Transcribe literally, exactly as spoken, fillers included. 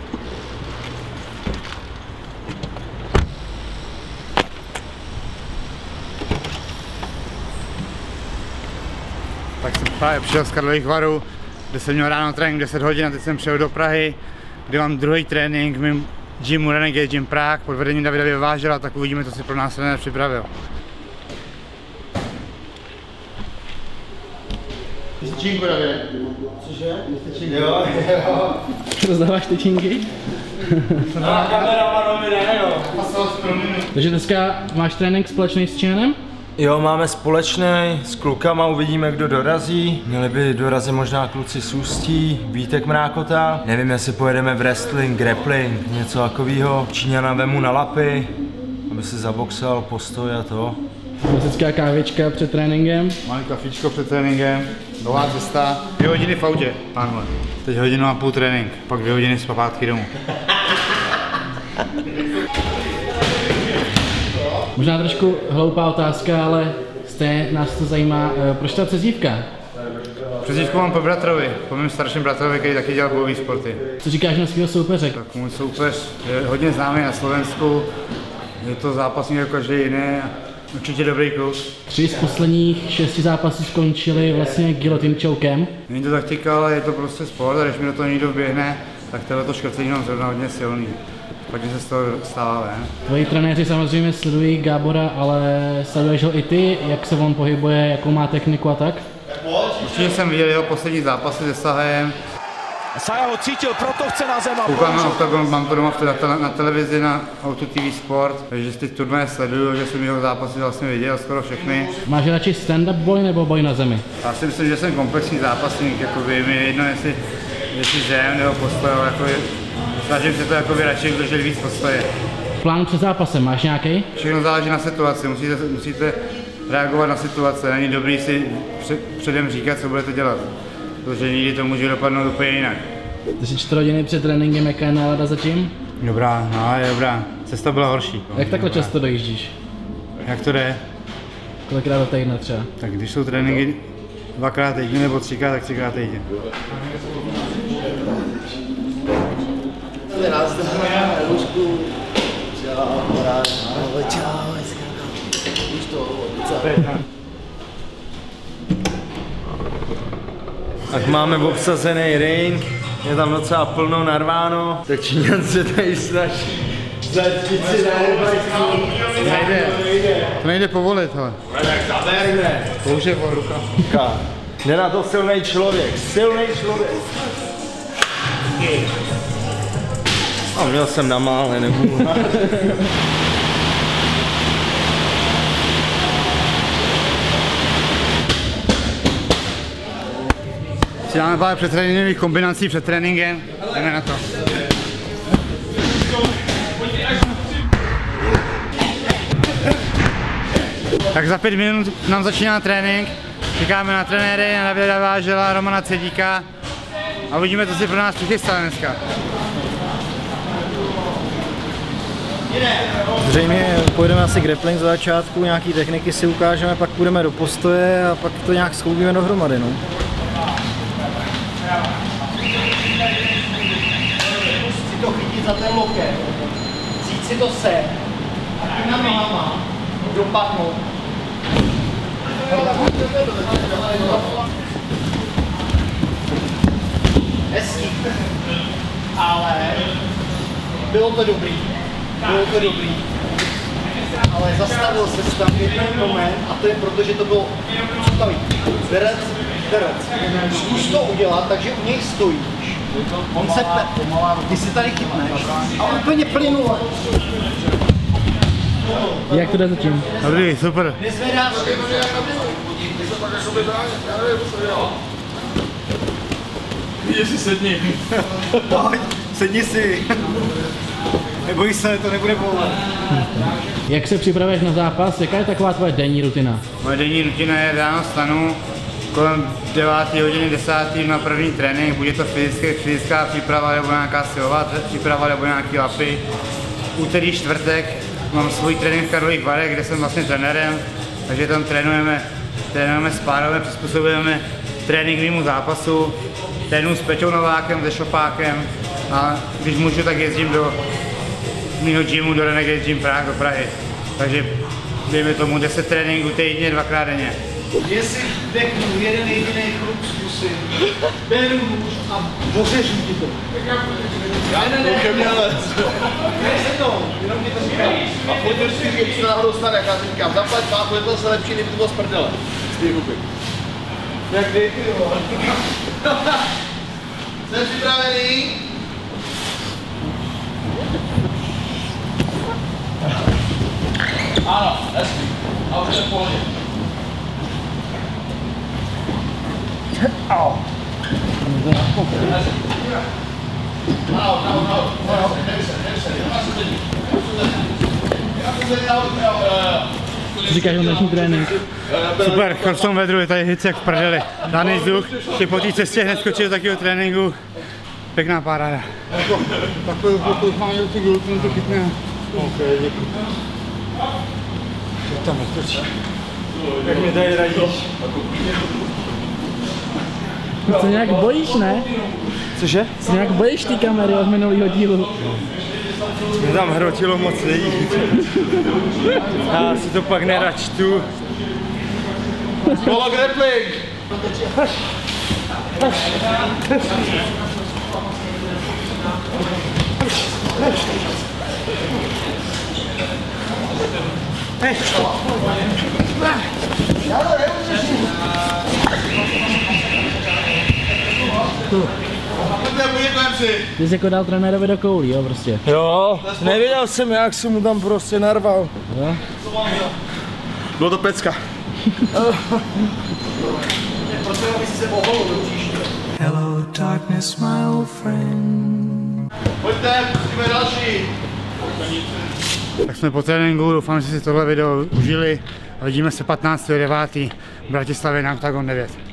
Tak jsem právě přišel z Karlových Varů, kde jsem měl ráno trénink deset hodin a teď jsem přijel do Prahy, kde mám druhý trénink v mým gymu Renegade Gym Prague pod vedením Davida Vyvážela, tak uvidíme, co si pro nás trenér připravil. Jsi tyčinku, Davide? Cože? Jsi tyčinku? Jo, jo. Rozdáváš tyčinky? No, kameraman mi ne, jo. Takže dneska máš trénink společný s Čianem? Jo, máme společný, s klukama uvidíme, kdo dorazí. Měli by dorazit možná kluci z Ústí, Vítek Mrákota. Nevím, jestli pojedeme v wrestling, grappling, něco takového. Číňana vemu na lapy, aby si zaboxal postoj a to. Klasická kávička před tréninkem. Malý kafičko před tréninkem, dlouhá cesta, dvě hodiny v autě, pánové. Teď hodinu a půl trénink, pak dvě hodiny zpátky domů. Možná trošku hloupá otázka, ale stejně nás to zajímá, proč ta přezdívka? Přezdívku mám po bratrovi, po mém starším bratrovi, který taky dělal bojové sporty. Co říkáš na svého soupeře? Tak můj soupeř je hodně známý na Slovensku, je to zápasník jako každý jiný, určitě dobrý kluk. Tři z posledních šesti zápasů skončili vlastně guillotine chokem. Není to taktika, ale je to prostě sport a když mi do toho někdo vběhne, tak tohleto škrcení mám zrovna hodně silný. Pak se z toho stává ven. Tvoji trenéři samozřejmě sledují Gábora, ale sleduješ ho i ty, jak se on pohybuje, jakou má techniku a tak? Určitě jsem viděl jeho poslední zápasy se Sahajem. Saja ho cítil, proto chce na zem a koukám na Octagon, mám to doma na, na televizi na Auto T V Sport, takže ty turnaje sleduju, že jsem jeho zápasy vlastně viděl skoro všechny. Máš radši stand-up boj nebo boj na zemi? Já si myslím, že jsem komplexní zápasník, jakoby mi je jedno, jestli, jestli zem nebo postoj, jakoby, snažím se to jakoby radši držet víc postoje. Plán před zápasem máš nějaký? Všechno záleží na situaci, musíte, musíte reagovat na situace, není dobrý si před, předem říkat, co budete dělat, protože nikdy to může dopadnout úplně jinak. Ty jsi čtyři hodiny před tréninkem, jaká je nálada zatím? Dobrá, no je dobrá, cesta byla horší. Jak takhle často dojíždíš? Jak to jde? Kolikrát do týdne třeba? Tak když jsou tréninky dvakrát týdně nebo třikrát, tak třikrát týdně. Tak máme obsazený ring, je tam docela plno narváno, tak Číňan se tady snaží začít si To nejde, to nejde povolit, hele. Tak zaberne. To už je ruka. Jde na to silný člověk, silný člověk. A měl jsem na mále, nebudu. Si dáme pár přetréninkových kombinací před tréninkem, jdeme na to. Tak za pět minut nám začíná trénink, čekáme na trenéry, na Davida Vyvážela, Romana Cedíka a uvidíme, co si pro nás přichystal dneska. Zřejmě pojedeme asi grappling za začátku, nějaký techniky si ukážeme, pak půjdeme do postoje a pak to nějak skloubíme dohromady. No. Si to chytit za ten loket, vzít si to sem a těma nohama dopadnout. Hezký, ale bylo to dobrý, bylo to dobrý, ale zastavil se tam jeden moment a to je proto, že to bylo představit. Derec, derec, zkus to udělat, takže u něj stojíš. On se te, ty si tady chytneš a úplně plynule. Jak to jde zatím? Dobrý, super. Nezvedáš. Vidíš si sedni. Pojď, sedni si. Neboj se, to nebude bolet. Jak se připravuješ na zápas? Jaká je taková tvoje denní rutina? Moje denní rutina je ráno vstanu, kolem deváté hodiny, desáté na první trénink, bude to fyzické, fyzická příprava nebo nějaká silová příprava nebo nějaký lapy. Úterý, čtvrtek mám svůj trénink v Karlových Varech, kde jsem vlastně trenérem, takže tam trénujeme, trénujeme spárujeme, přizpůsobujeme trénink mimo zápasu, trénuji s Peťou Novákem, se Šopákem, A když můžu, tak jezdím do mého gymu, do Renegade Gym Prague, do Prahy. Takže dejme tomu deset tréninků týdně, dvakrát denně. Jestli deknu jeden jediný chlup zkusím, beru nůž a ořežu ti to. Já ne, ne, ne, ne, se to, jenom ti to říkám. A pojďme si říct, co náhodou stane, já si říkám, zaplať páku, je to se lepší, kdyby to bylo z prdele. Z té hupy. Jak dej ty, jo. Jste připravený? Ano, hezky. A už je v pohodě. Au. Au, au, au. Co říkáš o dnešní trénink? Super, v tom vedru je tady hic jak v prdeli. Daný vzduch, že po té cestě hned skočil do takového tréninku. Pěkná paráda. Takovou chvilku mám měl ty gulky, to chytne. Ok, děkuji. To tam netočí. Jak mě tady radíš? Ty se nějak bojíš, ne? Cože? Se nějak bojíš ty kamery od minulého dílu? Mě tam hrotilo moc lidí. Já si to pak nerad čtu. Polo grappling! Ty jsi jako dal trenérovi do koulí, jo, prostě. Jo, nevěděl jsem, jak jsem mu tam prostě narval. Jo? Bylo to pecka. Hello darkness, my old friend. Pojďte, pustíme další. Tak jsme po tréninku, doufám, že si tohle video užili. Vidíme se patnáctého devátého v Bratislavě na Octagon devět.